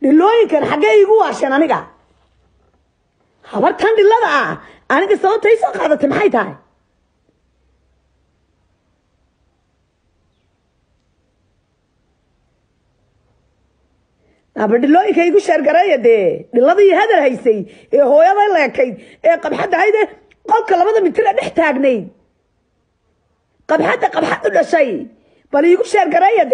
dhilooyin kan xagee igu waasheen aniga habartan dhilada aniga sababtay soo qaadatay maxay tahay abadilooyin ka igu sheergareeya dhiladii hadal haysay ee hooyada leekayd ee qabxad ahayd qolka 2 mitir dhex taagnay qabxad u dhashay bal igu sheergareeya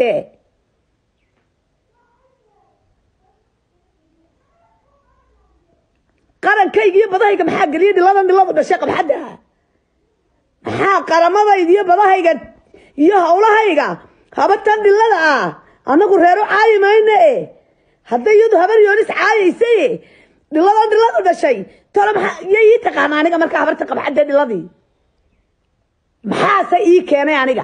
qarankayga iyo badahayga maxaa galiyay dhiladu dhashay qabxada maxaa qaramadayda iyo badahayga iyo hawlahayga habatan dhilada anagu reero caayimayne hadda iyadu habar yoonis caayaysay dhiladu dhashay tolo maxaa yey taqaan aniga marka habarta qabxada dhiladii maxaa ii keenay aniga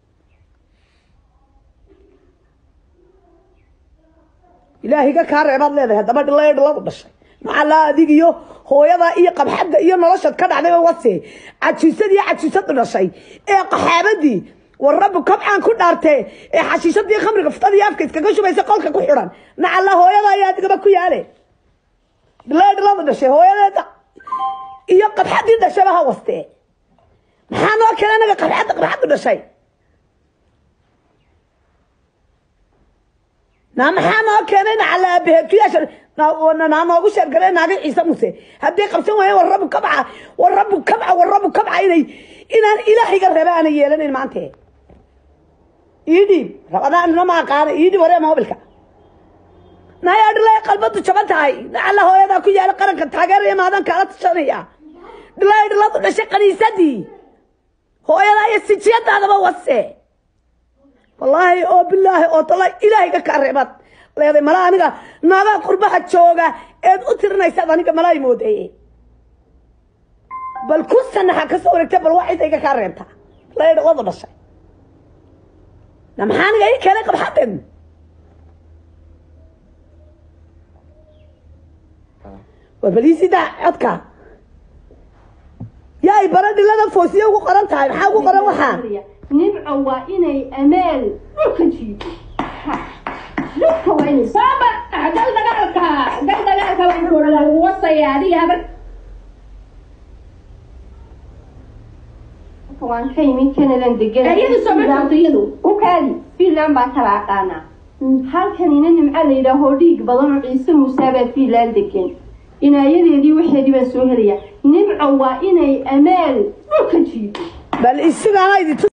ilaahi ka reebad leedahay daba dhiladu dhashay macala adigiyo hooyada iyo qabxada iyo noloshad ka dhacday oo wasi cajiisad dhashay ee qaxaabadii warab kabcaan ku dhaartay ee xashiishadii khamriga ftadii afka iskaga shubaysa qolka ku xiran macala hooyada ayaa digaba ku yaale dhiladu dhashay hooyada iyo qabxadii dhashay ha waste maxaa noo kale anaga qabxad dhashay maxaa noo keenay macala beheetuyaasha أنا ما أقول شرقة أنا أقول عيسى موسى هدي قبسون وهي والرب كبعة إن إلهي قربا أنا يلين المعنته يدي أنا ما قال يدي ولا ما هو بالك نايا دلائي قلبته شبتهاي نعلى هو يدا كي على قرن كتاجر يا مادام كانت شريعة دلائي نشقني سدي هو يدا يستشيط هذا ما وصي والله أو بالله أو طلع إلهي كربت leeday mala aniga naaga qurbaha jooga eed u tirnaysa aniga mala imooday bal ku sanaxa ka soo wareegtay bal waxay iga ka reebta leeday wada dhashay maxaan iga kale qabxadan وبليسيدا عدكا ياي بردلada foosiyo ugu qoran tahay maxaa ugu qoran waxa nimco waa inay amaal dhulka jiido لوكا وين صابر قال دغالكا وين كولا وصيادي هذا كوان كايمين كان لان دغال ايدو سمعتيدو وكالي في لامبا كلا قانا halkan nimca leeyahay hoodiig badan ciise musaabad fi laan degan inaayadii waxeedii baan soo helaya nimco waa inay amaal dhulka jiido bal isaga